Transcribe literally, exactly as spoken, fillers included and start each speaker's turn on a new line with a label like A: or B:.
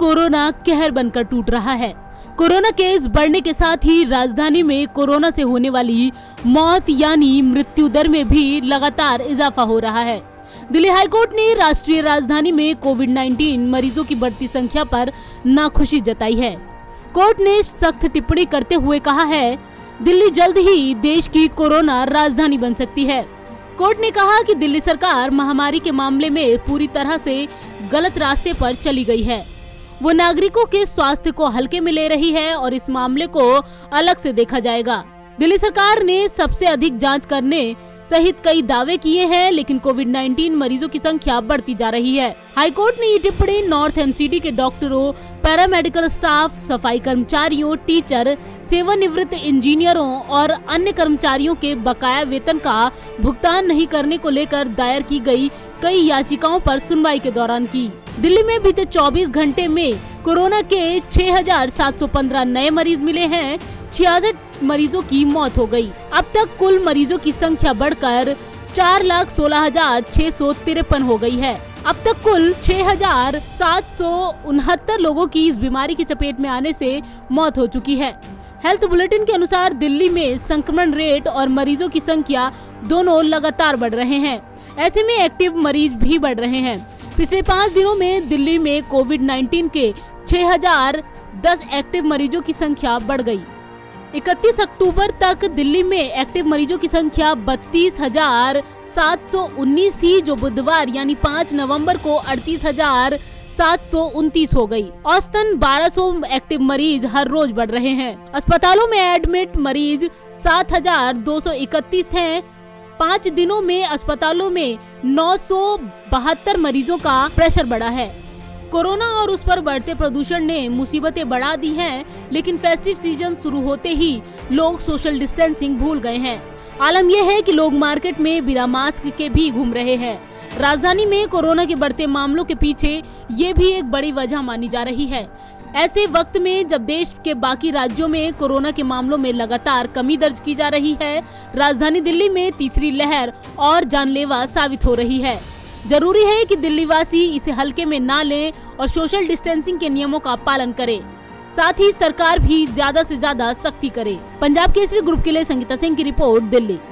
A: Corona कहर बनकर टूट रहा है। कोरोना केस बढ़ने के साथ ही राजधानी में कोरोना से होने वाली मौत यानी मृत्यु दर में भी लगातार इजाफा हो रहा है। दिल्ली हाईकोर्ट ने राष्ट्रीय राजधानी में कोविड नाइन्टीन मरीजों की बढ़ती संख्या पर नाखुशी जताई है। कोर्ट ने सख्त टिप्पणी करते हुए कहा है, दिल्ली जल्द ही देश की कोरोना राजधानी बन सकती है। कोर्ट ने कहा कि दिल्ली सरकार महामारी के मामले में पूरी तरह से गलत रास्ते पर चली गई है। वो नागरिकों के स्वास्थ्य को हल्के में ले रही है और इस मामले को अलग से देखा जाएगा। दिल्ली सरकार ने सबसे अधिक जांच करने सहित कई दावे किए हैं, लेकिन कोविड नाइन्टीन मरीजों की संख्या बढ़ती जा रही है। हाईकोर्ट ने ये टिप्पणी नॉर्थ एमसीडी के डॉक्टरों, पैरामेडिकल स्टाफ, सफाई कर्मचारियों, टीचर, सेवानिवृत्त इंजीनियरों और अन्य कर्मचारियों के बकाया वेतन का भुगतान नहीं करने को लेकर दायर की गई कई याचिकाओं पर सुनवाई के दौरान की। दिल्ली में बीते चौबीस घंटे में कोरोना के छह हजार सात सौ पंद्रह नए मरीज मिले हैं। छियासठ मरीजों की मौत हो गई। अब तक कुल मरीजों की संख्या बढ़कर चार लाख सोलह हजार छह सौ तिरपन हो गई है। अब तक कुल छह हजार सात सौ उनहत्तर लोगों की इस बीमारी की चपेट में आने से मौत हो चुकी है। हेल्थ बुलेटिन के अनुसार दिल्ली में संक्रमण रेट और मरीजों की संख्या दोनों लगातार बढ़ रहे हैं। ऐसे में एक्टिव मरीज भी बढ़ रहे हैं। पिछले पाँच दिनों में दिल्ली में कोविड नाइन्टीन के छह हजार दस एक्टिव मरीजों की संख्या बढ़ गई। इकतीस अक्टूबर तक दिल्ली में एक्टिव मरीजों की संख्या बत्तीस हजार सात सौ उन्नीस थी, जो बुधवार यानी पाँच नवंबर को अड़तीस हजार सात सौ उनतीस हो गई। औसतन बारह सौ एक्टिव मरीज हर रोज बढ़ रहे हैं। अस्पतालों में एडमिट मरीज सात हजार दो सौ इकतीस हैं। पाँच दिनों में अस्पतालों में नौ सौ बहत्तर मरीजों का प्रेशर बढ़ा है। कोरोना और उस पर बढ़ते प्रदूषण ने मुसीबतें बढ़ा दी हैं, लेकिन फेस्टिव सीजन शुरू होते ही लोग सोशल डिस्टेंसिंग भूल गए हैं। आलम यह है कि लोग मार्केट में बिना मास्क के भी घूम रहे हैं। राजधानी में कोरोना के बढ़ते मामलों के पीछे ये भी एक बड़ी वजह मानी जा रही है। ऐसे वक्त में जब देश के बाकी राज्यों में कोरोना के मामलों में लगातार कमी दर्ज की जा रही है, राजधानी दिल्ली में तीसरी लहर और जानलेवा साबित हो रही है। जरूरी है कि दिल्ली वासी इसे हल्के में ना लें और सोशल डिस्टेंसिंग के नियमों का पालन करें। साथ ही सरकार भी ज्यादा से ज्यादा सख्ती करे। पंजाब केसरी ग्रुप के लिए संगीता सिंह की रिपोर्ट, दिल्ली।